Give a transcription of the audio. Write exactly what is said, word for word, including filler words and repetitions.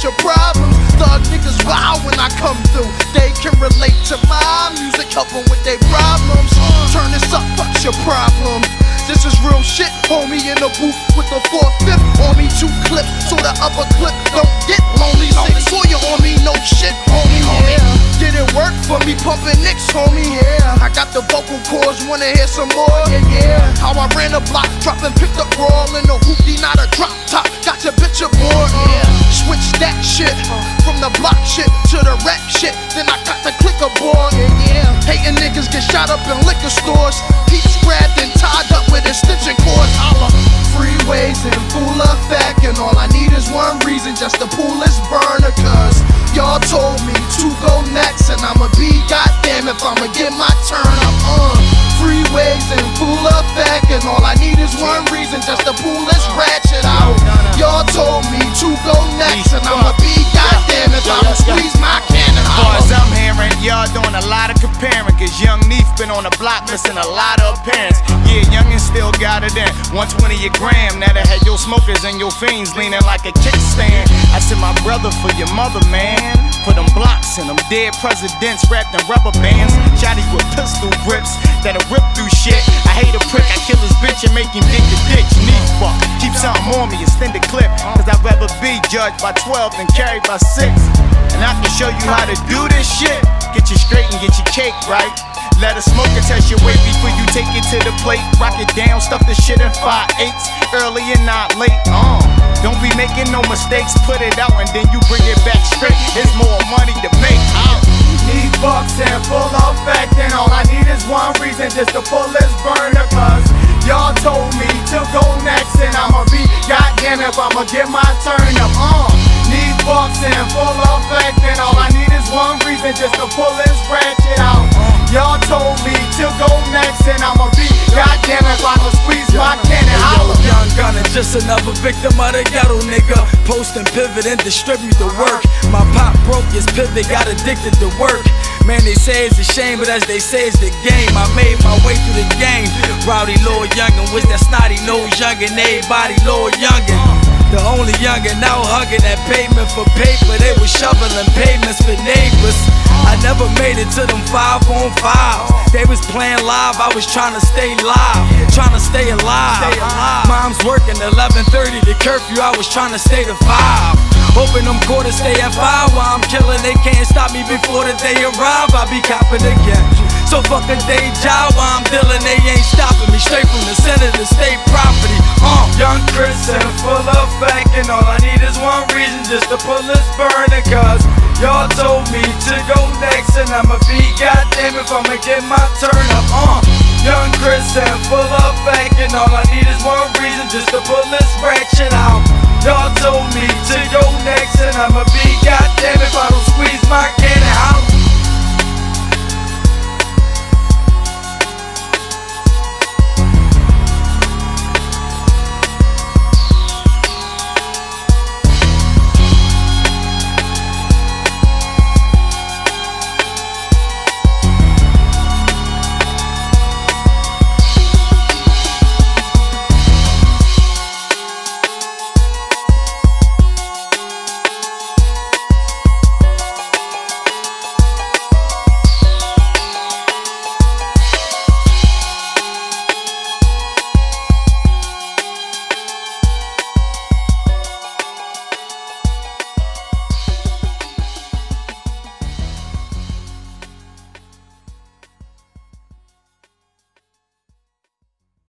your problems. Thug niggas wild when I come through. They can relate to my music, help them with their problems. Turn this up, what's your problem? This is real shit, homie, in the booth with the four fifth on me, two clips, so the upper clip don't get lonely. Six Sawyer on me, no shit, homie, yeah. Didn't work for me, pumping nicks, homie, yeah. I got the vocal cords, wanna hear some more, yeah, yeah. How I ran the block, dropping, picked up brawl in the hoopty, not a drop top. Got your bitch aboard, yeah. Switch that shit from the block shit to the rap shit, then I got the click aboard, yeah, yeah. Hating niggas get shot up in liquor stores, peeps grabbed and tied up with extension cords. Holla, freeways in full effect, and all I need is one reason just to pull this burner. Cause y'all told me to go next, and I'ma be goddamn if I'ma get my turn. I'm on freeways in full effect, and all I need is one reason just to pull this ratchet out. Y'all told me to go next, and I'ma be goddamn if I'ma squeeze my cannon. As far as I'm hearing, y'all doing a lot of comparing, cause Young Neef been on the block missing a lot of appearance. Yeah, Youngin' still got it in one twenty a gram. Now that had your smokers and your fiends leaning like a kickstand. I said, my brother, for your mother, man. For them blocks and them dead presidents wrapped in rubber bands. Shotty with pistol grips that'll rip through shit. I hate a prick, I kill his bitch and make him dig the ditch. Neef fuck, keep something on me, extended clip. Cause I'd rather be judged by twelve than carried by six. And I can show you how to do this shit. Get you straight and get your cake right. Let a smoker test your weight before you take it to the plate. Rock it down, stuff the shit in five eighths, early and not late. Uh, don't be making no mistakes, put it out and then you bring it back straight. There's more money to make. Uh. Need bucks in full effect, and all I need is one reason just to pull this burner. Cause y'all told me to go next, and I'ma be goddamn if I'ma get my turn up. Uh. Need bucks in full effect, and all I need is one reason just to pull this ratchet out. Y'all told me to go next, and I'ma be goddamn if I'ma squeeze my cannon out. Young Gunner, just another victim of the ghetto, nigga. Post and pivot and distribute the work. My pop broke his pivot, got addicted to work. Man, they say it's a shame, but as they say, it's the game. I made my way through the game. Rowdy Lord Youngin was that snotty nose youngin', everybody Lord Youngin'. The only youngin' out hugging that pavement for paper. They was shoveling pavements for neighbors. I never made it to them five on five. They was playing live, I was trying to stay live, trying to stay alive. Mom's working eleven thirty to curfew, I was trying to stay to five. Hoping them quarters stay at five while I'm killing. They can't stop me before the day arrive. I be copping again. So fuck a day job while I'm dealing. They ain't stopping me. Straight from the center to state property. Uh, young Chris and full effect, and all I need is one reason just to pull this burner. Cause y'all told me to go next, and I'ma be goddamn if I'ma get my turn up. Uh, young Chris and full effect, and all I need is one reason just to pull this ratchet out. Y'all told me to go next, and I'ma be goddamn if I don't squeeze my cannon out.